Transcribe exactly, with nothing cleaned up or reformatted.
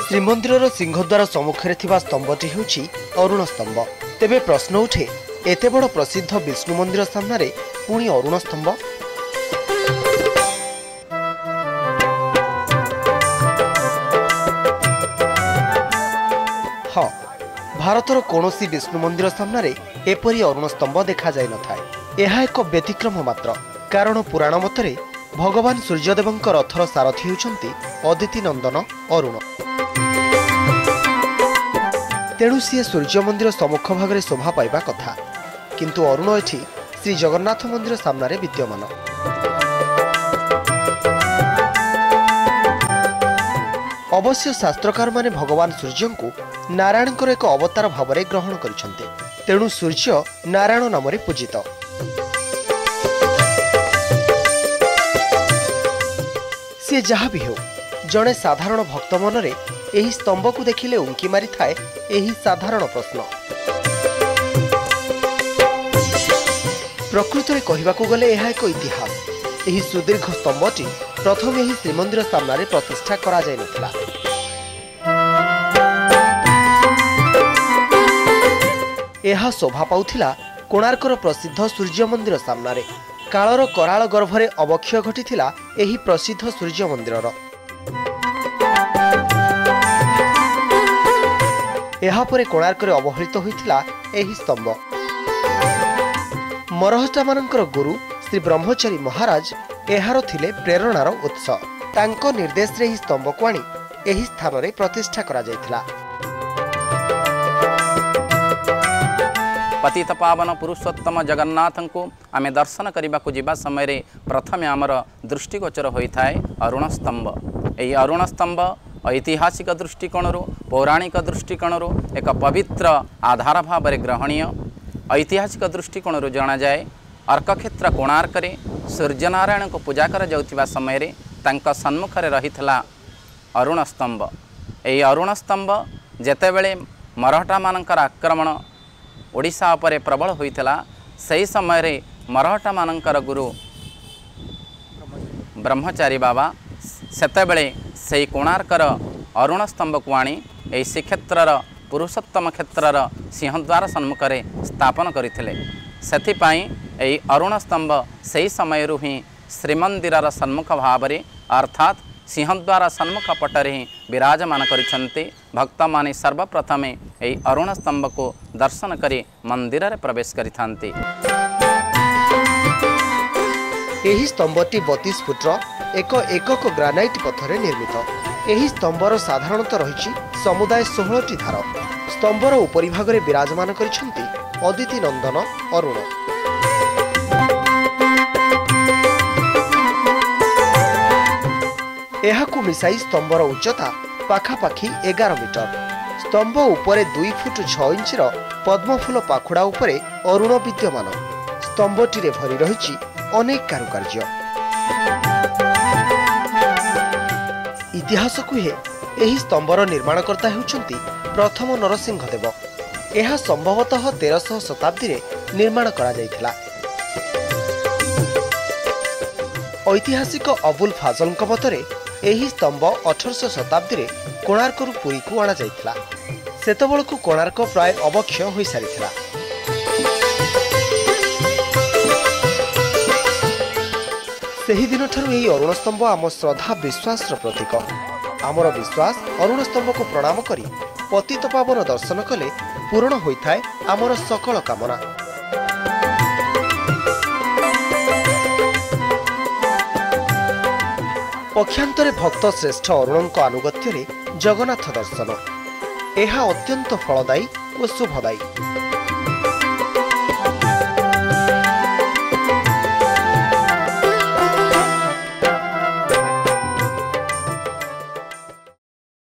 श्रीमंदिर सिंहद्वार सम्मुखें थिबा स्तंभटी हेउछि अरुण स्तंभ। तेबे प्रश्न उठे, एते बड़ प्रसिद्ध विष्णु मंदिर सामने पुणी अरुण स्तंभ? हाँ, भारतर कौनसी विष्णु मंदिर सामने एपरी अरुण स्तंभ देखा जाय न थाए। यह एक व्यतिक्रम मात्र, कारण पुराण मतरे भगवान सूर्यदेवଙ୍କ रथर सारथी होउछंती अदिति नंदन अरुण। तेणु सी सूर्य मंदिर सम्मुख भाग शोभा पाइबा कथा, किंतु अरुण एठी श्री जगन्नाथ मंदिर सामने विद्यमान। अवश्य शास्त्रकार माने भगवान सूर्य को नारायण एक अवतार भाव में ग्रहण करिसेंते, तेणु सूर्य नारायण नाम पूजित। सी जहाँ भी हो, जड़े साधारण भक्त मनरे एही स्तंभ को देखिले उंकी मारी थाए एही साधारण प्रश्न। प्रकृत में कहवाकू गले यह एक इतिहास। एही सुदीर्घ स्तंभटी प्रथम एही श्रीमंदिर सामने प्रतिष्ठा करा जाय नथिला। यह शोभा पाउथिला कोणार्कर प्रसिद्ध सूर्य मंदिर सामने। कालर कराल गर्भरे अवक्षय घटिथिला एही प्रसिद्ध सूर्य मंदिरर। एहा परे कोणार्करे अवहेलित होइथिला एही स्तंभ। मरहटा मानकर गुरु श्री ब्रह्मचारी महाराज एहार थिले प्रेरणार उत्स। तांको निर्देश रे एही स्तंभ को आनी एही स्थान रे प्रतिष्ठा करा जायथिला। पतित पावन पुरुषोत्तम जगन्नाथ को आम दर्शन करने को जीवा समय प्रथम आमर दृष्टिगोचर होता है अरुण स्तंभ। यही अरुण स्तंभ ऐतिहासिक दृष्टिकोण पौराणिक दृष्टिकोण एक पवित्र आधार भाव में ग्रहणीय। ऐतिहासिक दृष्टिकोण जना जाए अर्कक्षेत्र कोणार्क सूर्यनारायण को पूजा कर जाउथिबा समय सम्मुखें रही अरुण स्तंभ। यही अरुण स्तंभ जेतेबेले मराठा मानकर आक्रमण ओडिशा उपरे प्रबल होइतला, सही समय रे मराठा मानकर गुरु ब्रह्मचारी बाबा सेतेबेले सही कोणार्कर अरुण स्तंभ को आनी एही श्रीक्षेत्रर पुरुषोत्तम क्षेत्रर सिंहद्वार सम्मुखें स्थापन करथिले। सेथिपाई एही अरुण स्तंभ सही समय ही श्रीमंदिरर सम्मुख भाव में अर्थात सिंहद्वार सम्मुख पटरे ही विराजमान करिसेंते। भक्त माने सर्वप्रथमे एही अरुण स्तंभ को दर्शन करी मंदिर रे प्रवेश करिथांते। एही स्तंभटी बत्तीस फुटर एक एकक ग्रानाइट पत्थर निर्मित। एही स्तंभर साधारणतः रही समुदाय सोलह टी धार। स्तंभर उपरी भाग में विराजमान करिसेंते अदिति नंदन अरुण। एहाकू मिसाई स्तंभर उच्चता पाखापाखि एगार मीटर। स्तंभ उपरे दुई फुट छह इंचर पद्मफूल पाखुड़ा उपरे अरुण विद्यमान। स्तंभटी रे भरी रही अनेक कारुकार्य। इतिहास कहे एही स्तंभर निर्माणकर्ता हेउछंती प्रथम नरसिंहदेव। यह संभवतः तेरह शताब्दी रे निर्माण करा जायथिला। ऐतिहासिक अबुल फाजल मतरे एही स्तंभ अठारश शताब्दी रे कोणार्क पुरी को अणा जायथिला। सेतबेलकू कोणार्क प्राय अवक्षय हो सारिथिला। सेही दिन ठारू एही अरुण स्तंभ आम श्रद्धा विश्वास प्रतीक। आमर विश्वास अरुण स्तंभ को प्रणाम करी पतित पावन दर्शन कले पूर्ण होइथाय आमर सकल कामना। पक्षांतरे भक्त श्रेष्ठ अरुण आनुगत्य जगन्नाथ दर्शन यह अत्यंत फलदायी और शुभदायी।